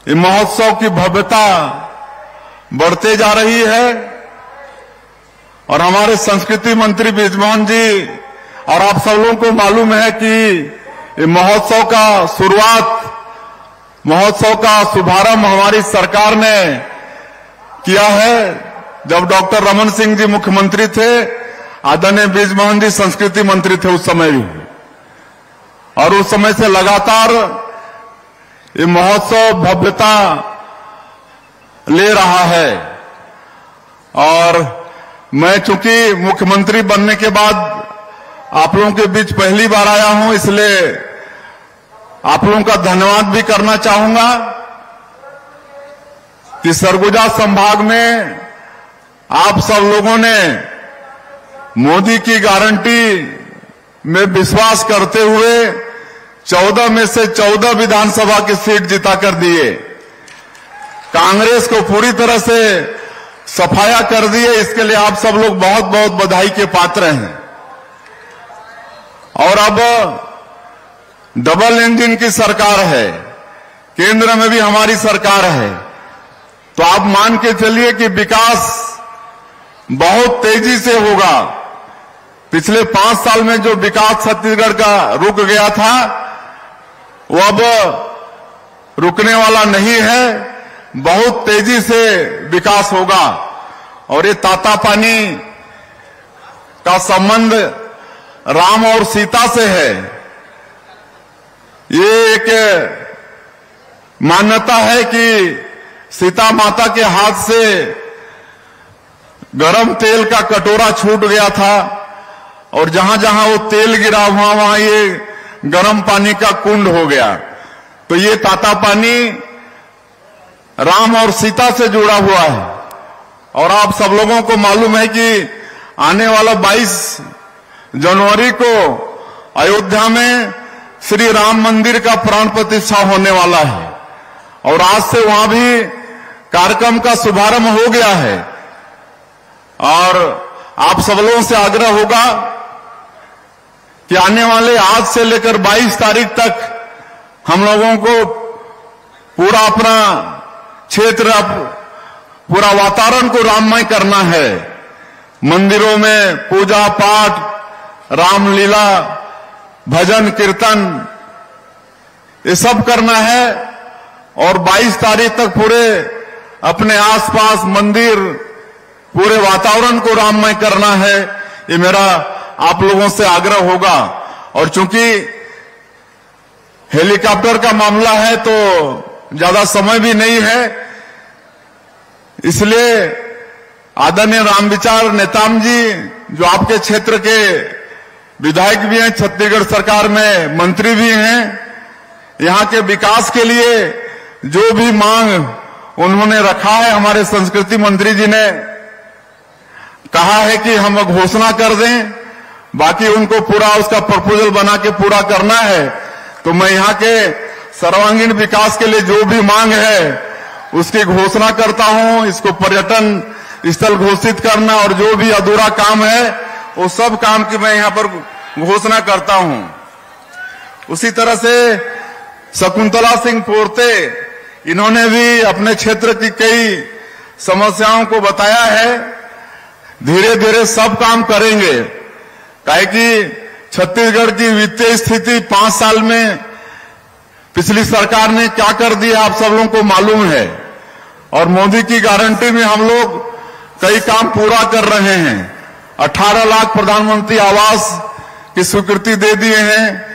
ये महोत्सव की भव्यता बढ़ते जा रही है और हमारे संस्कृति मंत्री बृजमोहन जी और आप सब लोगों को मालूम है कि ये महोत्सव का शुभारंभ हमारी सरकार ने किया है। जब डॉक्टर रमन सिंह जी मुख्यमंत्री थे, आदरणीय बृजमोहन जी संस्कृति मंत्री थे उस समय भी, और उस समय से लगातार ये महोत्सव भव्यता ले रहा है। और मैं चूंकि मुख्यमंत्री बनने के बाद आप लोगों के बीच पहली बार आया हूं, इसलिए आप लोगों का धन्यवाद भी करना चाहूंगा कि सरगुजा संभाग में आप सब लोगों ने मोदी की गारंटी में विश्वास करते हुए 14 में से 14 विधानसभा की सीट जिता कर दिए, कांग्रेस को पूरी तरह से सफाया कर दिए। इसके लिए आप सब लोग बहुत बहुत बधाई के पात्र हैं। और अब डबल इंजन की सरकार है, केंद्र में भी हमारी सरकार है, तो आप मान के चलिए कि विकास बहुत तेजी से होगा। पिछले 5 साल में जो विकास छत्तीसगढ़ का रुक गया था, वो अब रुकने वाला नहीं है, बहुत तेजी से विकास होगा। और ये तातापानी का संबंध राम और सीता से है। ये एक मान्यता है कि सीता माता के हाथ से गरम तेल का कटोरा छूट गया था और जहां जहां वो तेल गिरा वहां वहां ये गरम पानी का कुंड हो गया। तो ये तातापानी राम और सीता से जुड़ा हुआ है। और आप सब लोगों को मालूम है कि आने वाला 22 जनवरी को अयोध्या में श्री राम मंदिर का प्राण प्रतिष्ठा होने वाला है और आज से वहां भी कार्यक्रम का शुभारंभ हो गया है। और आप सब लोगों से आग्रह होगा कि आने वाले आज से लेकर 22 तारीख तक हम लोगों को पूरा अपना क्षेत्र, पूरा वातावरण को राममय करना है। मंदिरों में पूजा पाठ, रामलीला, भजन कीर्तन, ये सब करना है। और 22 तारीख तक पूरे अपने आसपास मंदिर, पूरे वातावरण को राममय करना है। ये मेरा आप लोगों से आग्रह होगा। और चूंकि हेलीकॉप्टर का मामला है तो ज्यादा समय भी नहीं है, इसलिए आदरणीय रामविचार नेताम जी, जो आपके क्षेत्र के विधायक भी हैं, छत्तीसगढ़ सरकार में मंत्री भी हैं, यहां के विकास के लिए जो भी मांग उन्होंने रखा है, हमारे संस्कृति मंत्री जी ने कहा है कि हम घोषणा कर दें, बाकी उनको पूरा उसका प्रपोजल बना के पूरा करना है। तो मैं यहां के सर्वांगीण विकास के लिए जो भी मांग है उसकी घोषणा करता हूं। इसको पर्यटन स्थल घोषित करना और जो भी अधूरा काम है वो सब काम की मैं यहां पर घोषणा करता हूं। उसी तरह से शकुंतला सिंह पोर्ते, इन्होंने भी अपने क्षेत्र की कई समस्याओं को बताया है। धीरे धीरे सब काम करेंगे, काहे कि छत्तीसगढ़ की वित्तीय स्थिति 5 साल में पिछली सरकार ने क्या कर दिया आप सब लोगों को मालूम है। और मोदी की गारंटी में हम लोग कई काम पूरा कर रहे हैं। 18 लाख प्रधानमंत्री आवास की स्वीकृति दे दिए हैं।